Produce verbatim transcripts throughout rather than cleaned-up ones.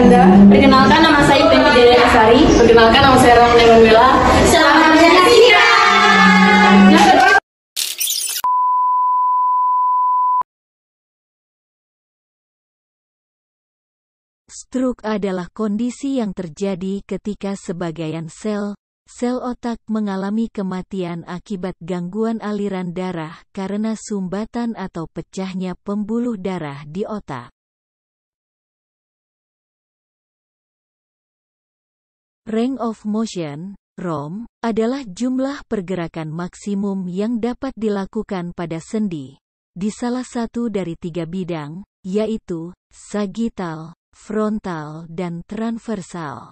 Anda. Perkenalkan, nama saya Penti Dede Asari. Perkenalkan, nama saya Ramon Emanuela. Selamat menyaksikan. Stroke adalah kondisi yang terjadi ketika sebagian sel, sel otak mengalami kematian akibat gangguan aliran darah karena sumbatan atau pecahnya pembuluh darah di otak. Range of motion, R O M, adalah jumlah pergerakan maksimum yang dapat dilakukan pada sendi, di salah satu dari tiga bidang, yaitu sagittal, frontal dan transversal.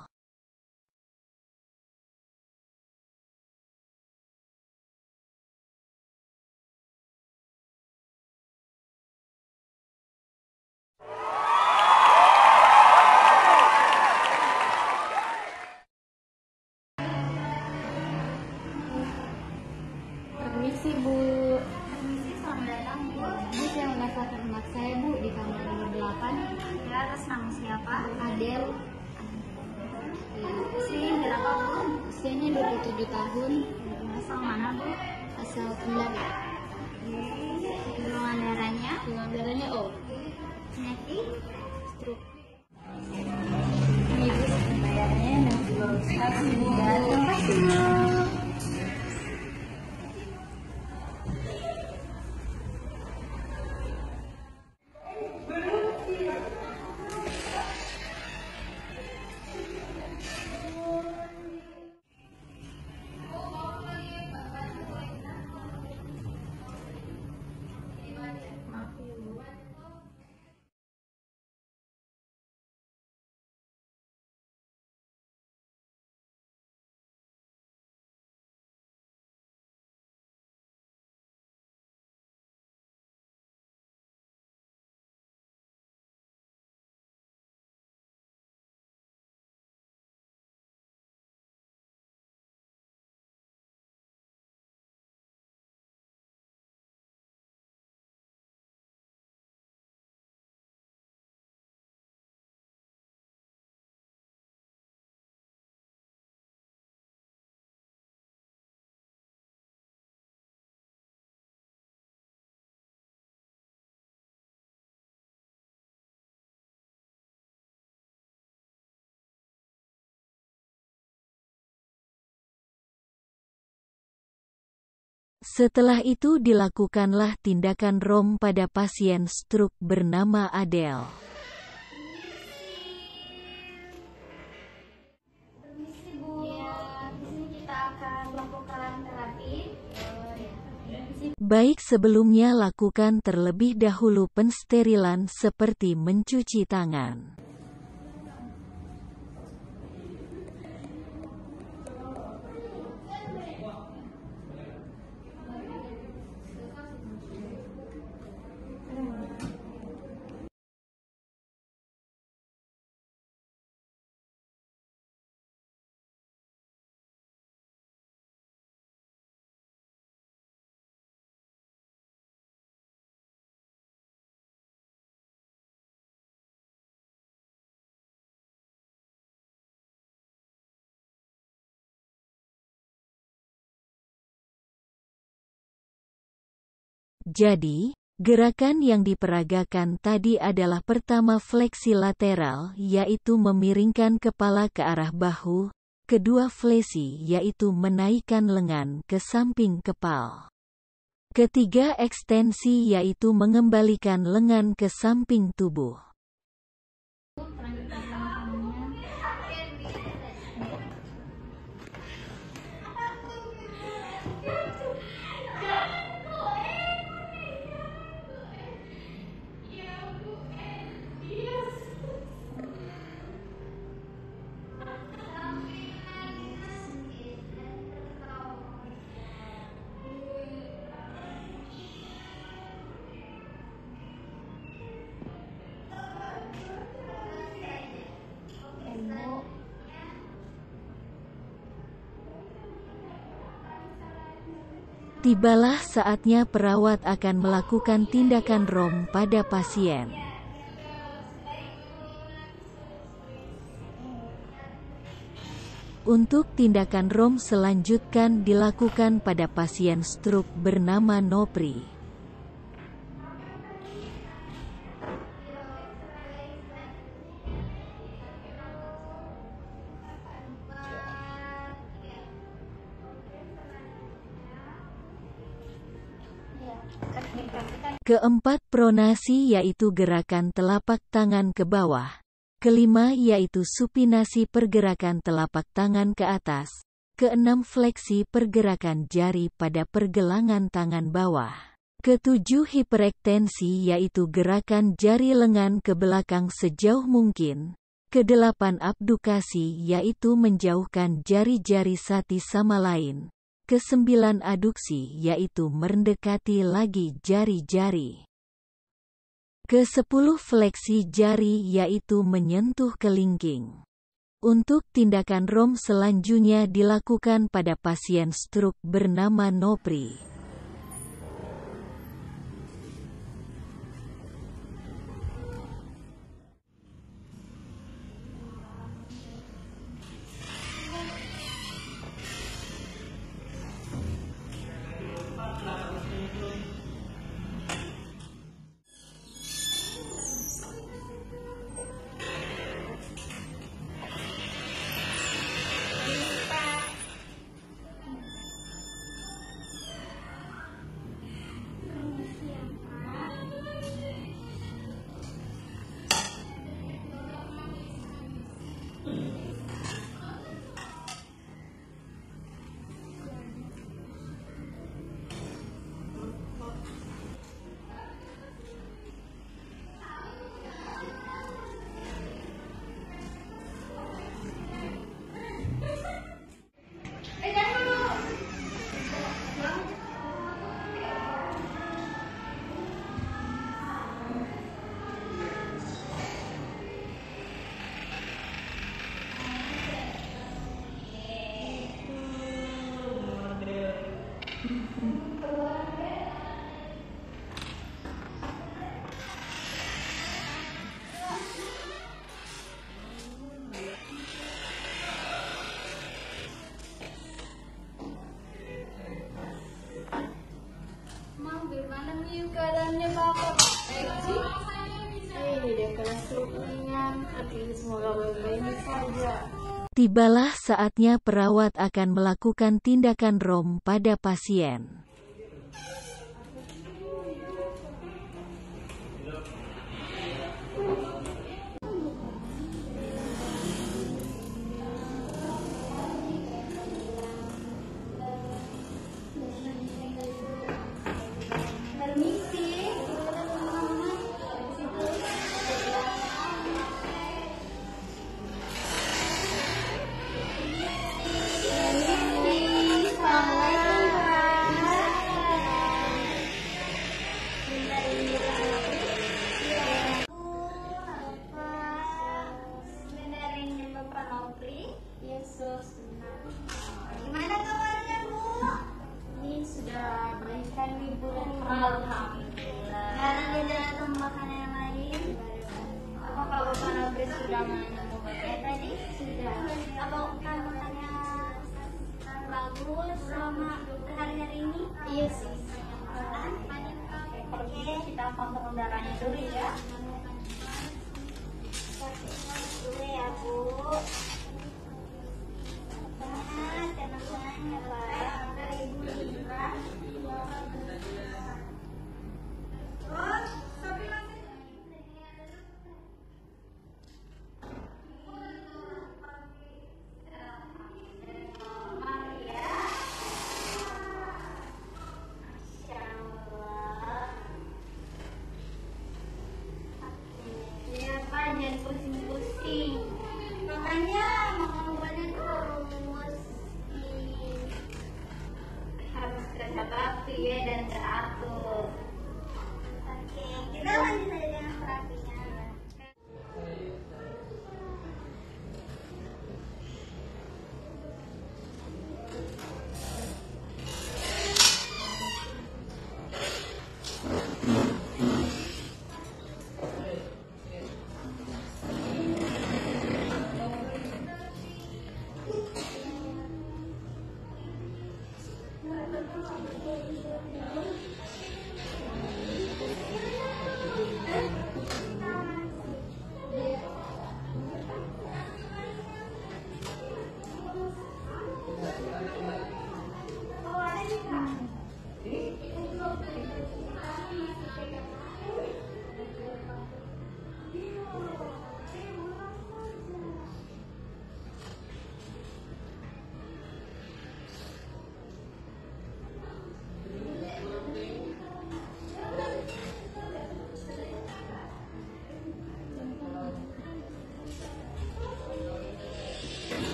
Permisi Bu. Permisi, selamat datang Bu. Ini saya mendaftarkan anak saya Bu di kamar nomor delapan. Ya, atas nama siapa? Adel. Usianya berapa Bu? Usianya dua puluh tujuh tahun. Asal mana Bu? Asal Kendal. Golongan darahnya? Golongan darahnya O. Penyakit? Stroke. Ini Bu, bayarnya enam puluh ribu. Terima kasih Bu. Setelah itu dilakukanlah tindakan R O M pada pasien stroke bernama Adel. Permisi Bu, ya, di sini kita akan melakukan terapi. Baik, sebelumnya lakukan terlebih dahulu pensterilan seperti mencuci tangan. Jadi, gerakan yang diperagakan tadi adalah pertama fleksi lateral, yaitu memiringkan kepala ke arah bahu, kedua flesi yaitu menaikkan lengan ke samping kepal. Ketiga ekstensi yaitu mengembalikan lengan ke samping tubuh. Tibalah saatnya perawat akan melakukan tindakan R O M pada pasien. Untuk tindakan R O M selanjutkan dilakukan pada pasien stroke bernama Nopri. Keempat, pronasi yaitu gerakan telapak tangan ke bawah. Kelima yaitu supinasi pergerakan telapak tangan ke atas. Keenam, fleksi pergerakan jari pada pergelangan tangan bawah. Ketujuh, hiperektensi yaitu gerakan jari lengan ke belakang sejauh mungkin. Kedelapan, abdukasi yaitu menjauhkan jari-jari satu sama lain. Kesembilan, aduksi yaitu mendekati lagi jari-jari. Kesepuluh, fleksi jari yaitu menyentuh kelingking. Untuk tindakan R O M selanjutnya dilakukan pada pasien stroke bernama Nopri. Keadaannya Bapak Egi ini dia kelas ringan, tapi semoga baik-baik saja. Tibalah saatnya perawat akan melakukan tindakan R O M pada pasien. Gimana kabarnya Bu? Ini sudah berikan liburan. Alhamdulillah. Karena gejala tambahan yang lain. Apakah Bapak Nopri sudah minum obatnya tadi? Sudah. Apakah makannya bagus selama hari-hari ini? Iya sih. Oke, kita kontrol darahnya dulu ya. Kita dulu ya Bu. Jangan pusing-pusing. Makanya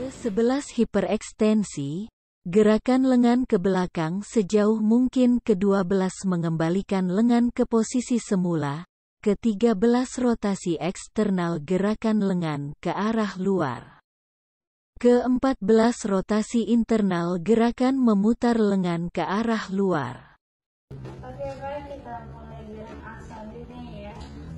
ke sebelas hiperekstensi, gerakan lengan ke belakang sejauh mungkin. Ke dua belas mengembalikan lengan ke posisi semula. Ke tiga belas rotasi eksternal gerakan lengan ke arah luar. Ke empat belas rotasi internal gerakan memutar lengan ke arah luar. Oke, baik, kita mulai gerak asal ini ya.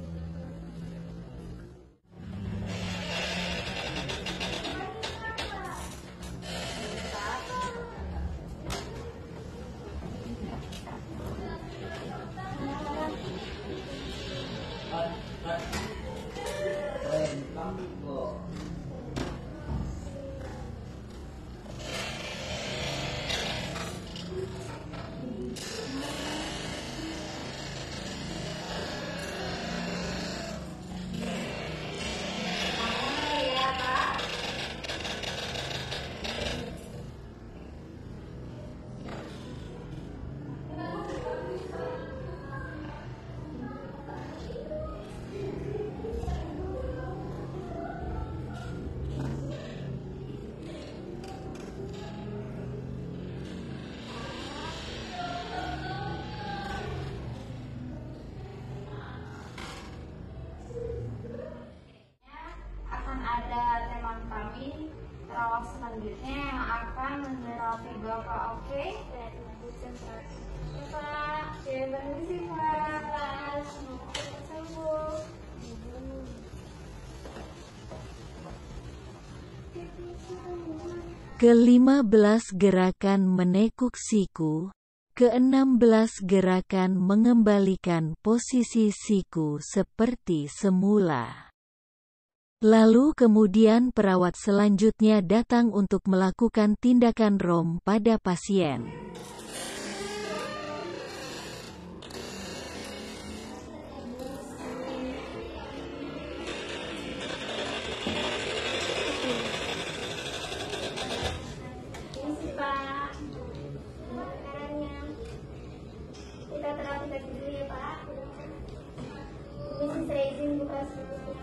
Terawat selanjutnya yang akan menerapi Bapak, oke? Pak, ya permisi Pak. Sembuh. Kelima belas gerakan menekuk siku. Keenam belas gerakan mengembalikan posisi siku seperti semula. Lalu kemudian perawat selanjutnya datang untuk melakukan tindakan rom pada pasien. Ini Pak, makanannya. Kita terapi lagi dulu ya Pak. Ini saya izin buka seluruhnya.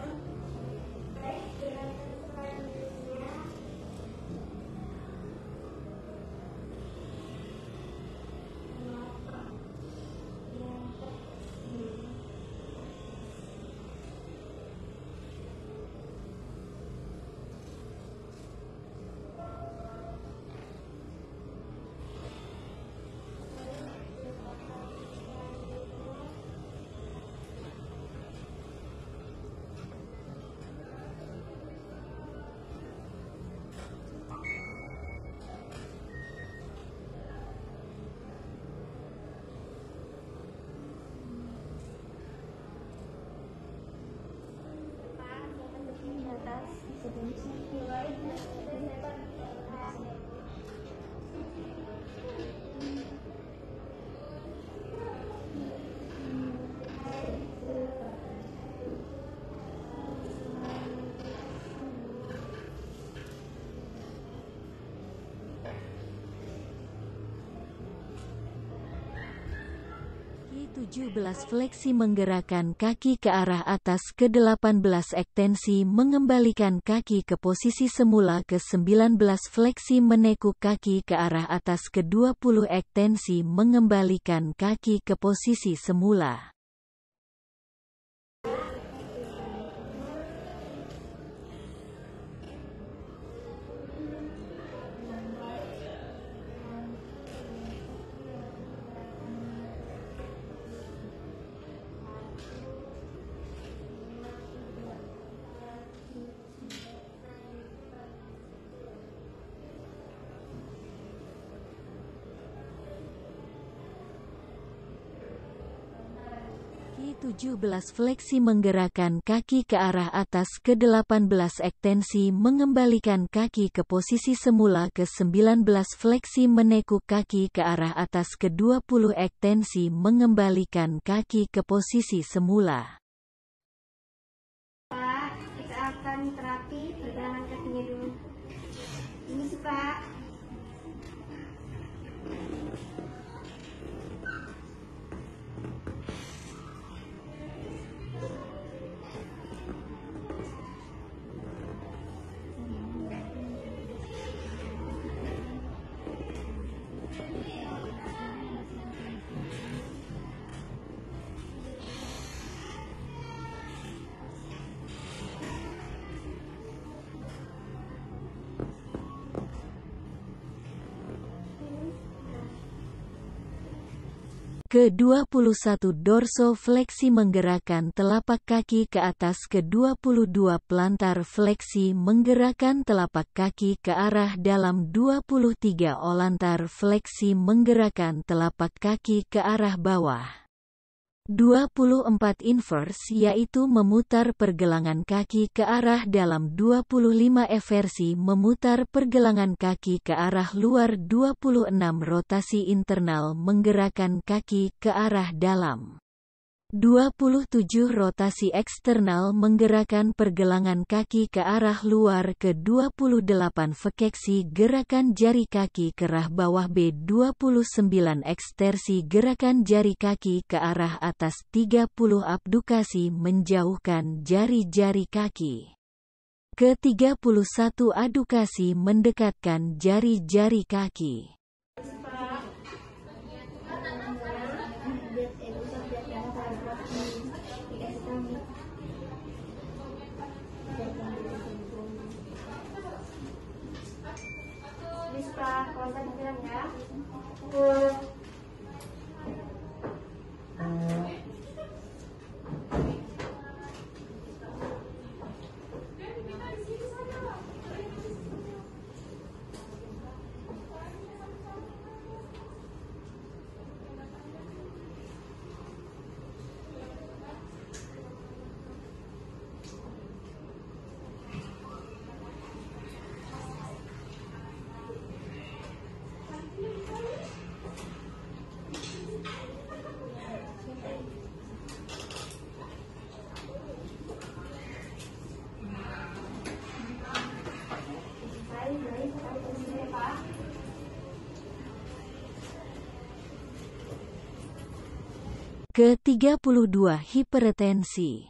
tujuh belas fleksi menggerakkan kaki ke arah atas. Ke delapan belas ekstensi mengembalikan kaki ke posisi semula. Ke sembilan belas fleksi menekuk kaki ke arah atas. Ke dua puluh ekstensi mengembalikan kaki ke posisi semula. tujuh belas fleksi menggerakkan kaki ke arah atas. Ke delapan belas ekstensi mengembalikan kaki ke posisi semula. Ke sembilan belas fleksi menekuk kaki ke arah atas. Ke dua puluh ekstensi mengembalikan kaki ke posisi semula. Pak, kita akan terapi pergelangan kakinya dulu. Ini sih Pak. Ke dua puluh satu dorsofleksi menggerakkan telapak kaki ke atas. Ke dua puluh dua plantar fleksi menggerakkan telapak kaki ke arah dalam. Dua puluh tiga olantar fleksi menggerakkan telapak kaki ke arah bawah. Dua puluh empat inverse yaitu memutar pergelangan kaki ke arah dalam. Dua puluh lima eversi memutar pergelangan kaki ke arah luar. Dua puluh enam rotasi internal menggerakkan kaki ke arah dalam. Dua puluh tujuh rotasi eksternal menggerakkan pergelangan kaki ke arah luar. Ke dua puluh delapan fleksi gerakan jari kaki ke arah bawah. B dua puluh sembilan ekstersi gerakan jari kaki ke arah atas. Tiga puluh abdukasi menjauhkan jari-jari kaki. Ke tiga puluh satu adukasi mendekatkan jari-jari kaki. Bisa kontak bilang ya. Ke tiga puluh dua hipertensi.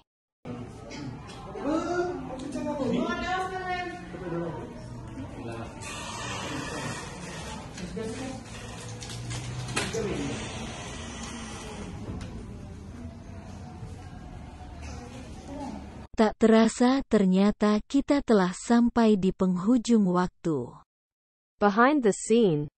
Tak terasa ternyata kita telah sampai di penghujung waktu. Behind the scene.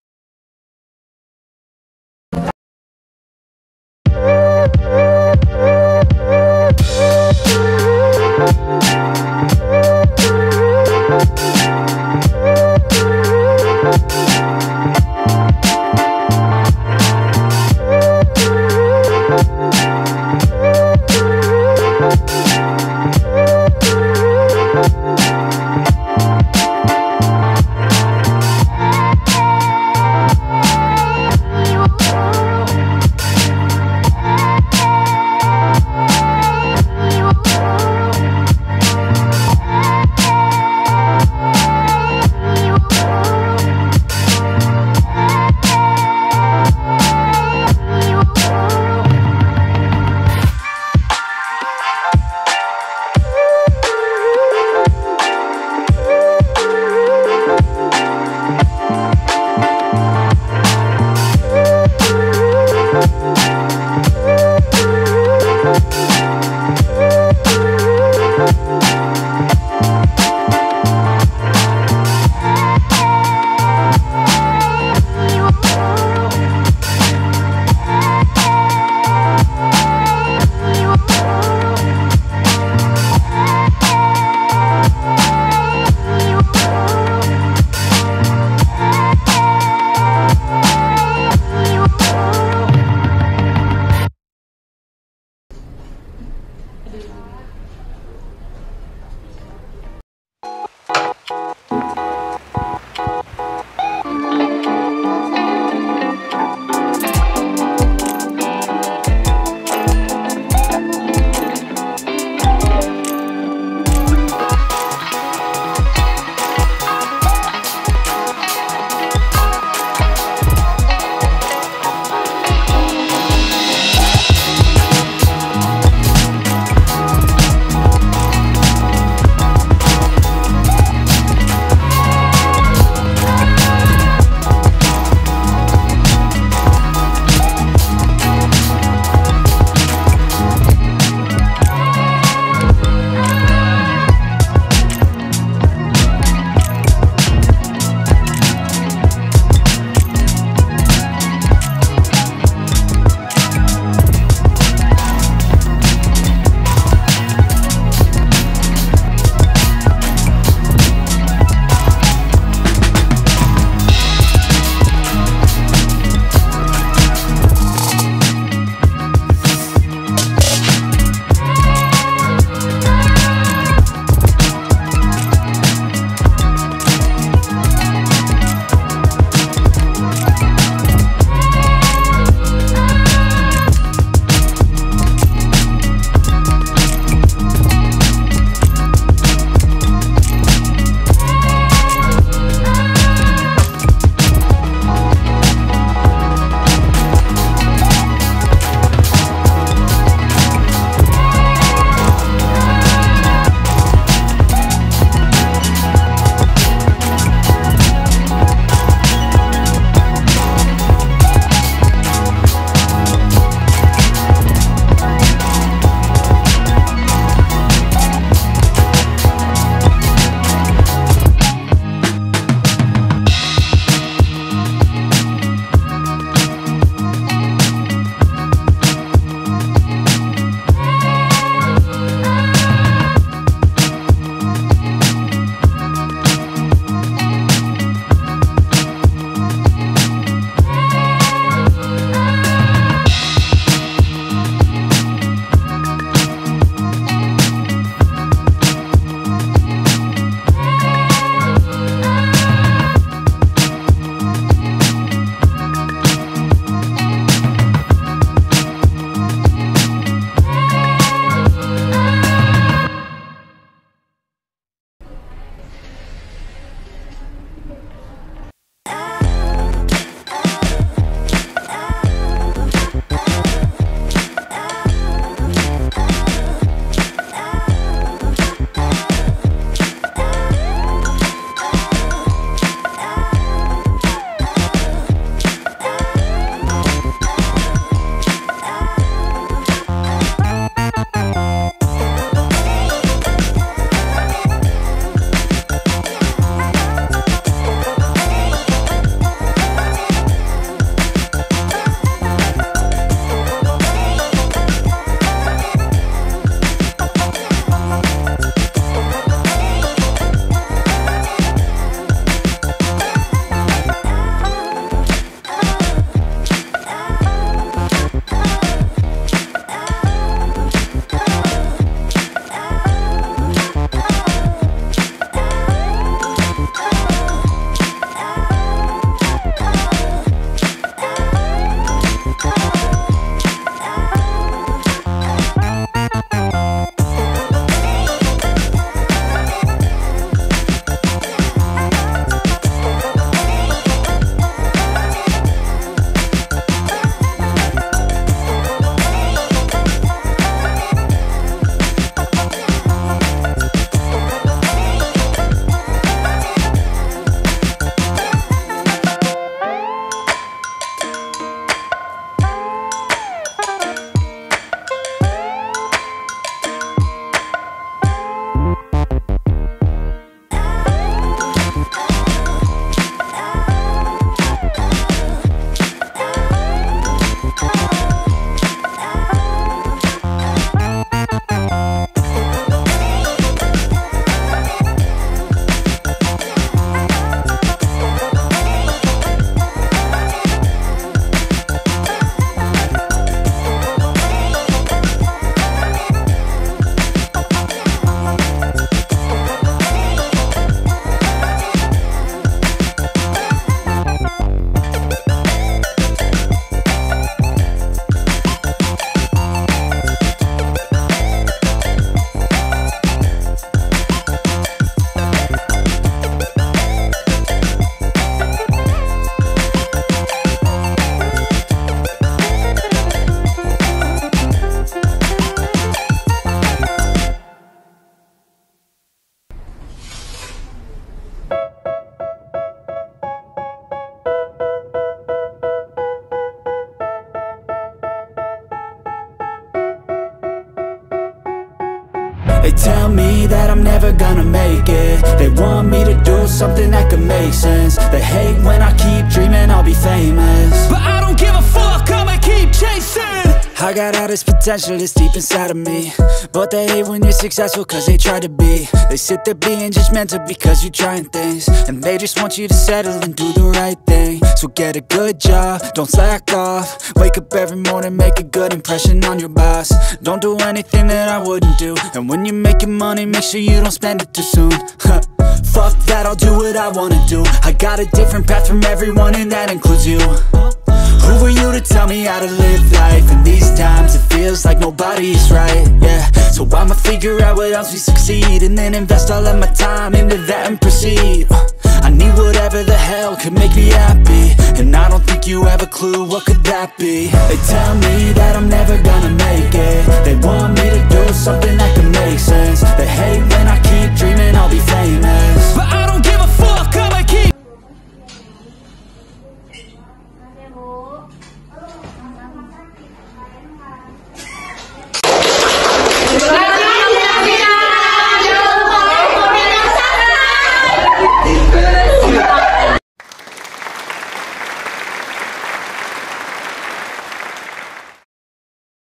tell me that I'm never gonna make it. They want me to do something that could make sense. They hate when I keep dreaming I'll be famous, but I don't give a fuck, I'ma keep chasing. I got all this potential that's deep inside of me, but they hate when you're successful cause they try to be. They sit there being judgmental because you're trying things, and they just want you to settle and do the right thing. So get a good job, don't slack off. Wake up every morning, make a good impression on your boss. Don't do anything that I wouldn't do, and when you're making money, make sure you don't spend it too soon. Fuck that, I'll do what I wanna do. I got a different path from everyone, and that includes you. Who are you to tell me how to live life? In these times it feels like nobody's right, yeah. So I'ma figure out what else we succeed, and then invest all of my time into that and proceed. I need whatever the hell could make me happy, and I don't think you have a clue what could that be. They tell me that I'm never gonna make it. They want me to do something that can make sense.